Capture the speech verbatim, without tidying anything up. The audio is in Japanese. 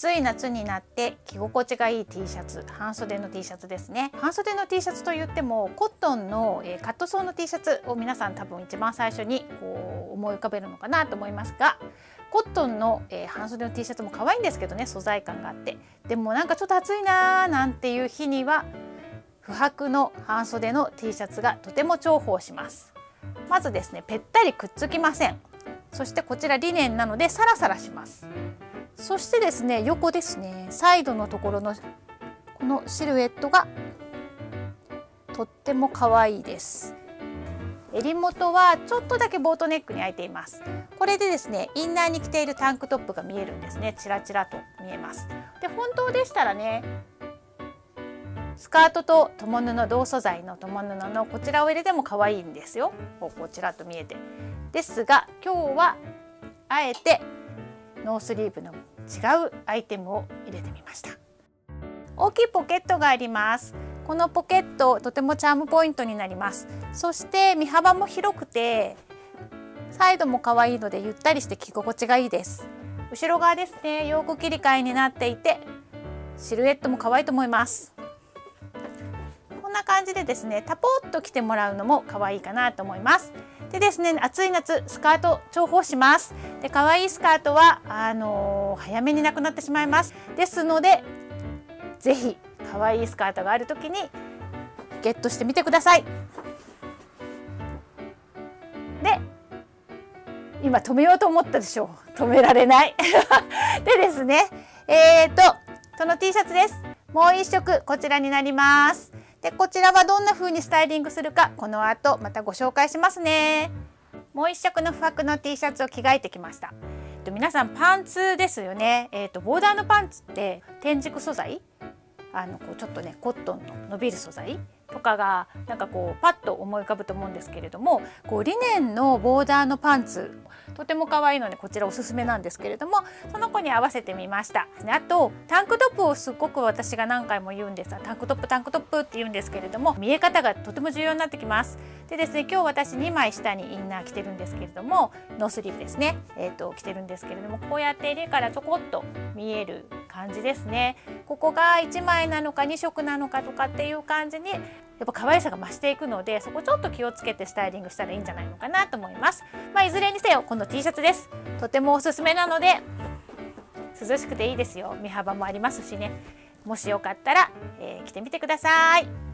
暑い夏になって着心地がいい T シャツ、半袖の T シャツですね。半袖の T シャツといってもコットンの、えー、カットソーの T シャツを皆さん多分一番最初にこう思い浮かべるのかなと思いますが、コットンの、えー、半袖の T シャツも可愛いんですけどね、素材感があって、でもなんかちょっと暑いなーなんていう日には不白の半袖の T シャツがとても重宝します。まずですね、ぺったりくっつきません。そしてこちらリネンなのでサラサラします。そしてですね、横ですね、サイドのところのこのシルエットがとっても可愛いです。襟元はちょっとだけボートネックに開いています。これでですね、インナーに着ているタンクトップが見えるんですね。チラチラと見えます。で、本当でしたらね、スカートと共布、同素材の共布のこちらを入れても可愛いんですよ。こうちらっと見えて。ですが今日はあえてノースリーブの違うアイテムを入れてみました。大きいポケットがあります。このポケットとてもチャームポイントになります。そして身幅も広くてサイドも可愛いのでゆったりして着心地がいいです。後ろ側ですね、ヨーク切り替えになっていてシルエットも可愛いと思います。こんな感じでですね、タポッと着てもらうのも可愛いかなと思います。でですね、暑い夏スカート重宝します。で、可愛いスカートはあのー、早めになくなってしまいます。ですのでぜひ可愛いスカートがある時にゲットしてみてください。で、今止めようと思ったでしょう。止められないでですね、えーとその T シャツです。もう一色こちらになります。で、こちらはどんな風にスタイリングするかこの後またご紹介しますね。もう一色の不白の T シャツを着替えてきました。皆さんパンツですよね。えーとボーダーのパンツって天竺素材、あのこうちょっとねコットンの伸びる素材とかがなんかこうパッと思い浮かぶと思うんですけれども、こうリネンのボーダーのパンツとても可愛いのでこちらおすすめなんですけれども、その子に合わせてみました。あとタンクトップをすごく私が何回も言うんですが、タンクトップタンクトップって言うんですけれども、見え方がとても重要になってきます。でですね、今日私にまい下にインナー着てるんですけれども、ノースリーブですね、えー、と着てるんですけれども、こうやって襟からちょこっと見える感じですね。ここがいちまいなのかに色なのかとかっていう感じにやっぱ可愛さが増していくので、そこちょっと気をつけてスタイリングしたらいいんじゃないのかなと思います。まあ、いずれにせよこの T シャツです。とてもおすすめなので涼しくていいですよ。身幅もありますしね。もしよかったら、えー、着てみてください。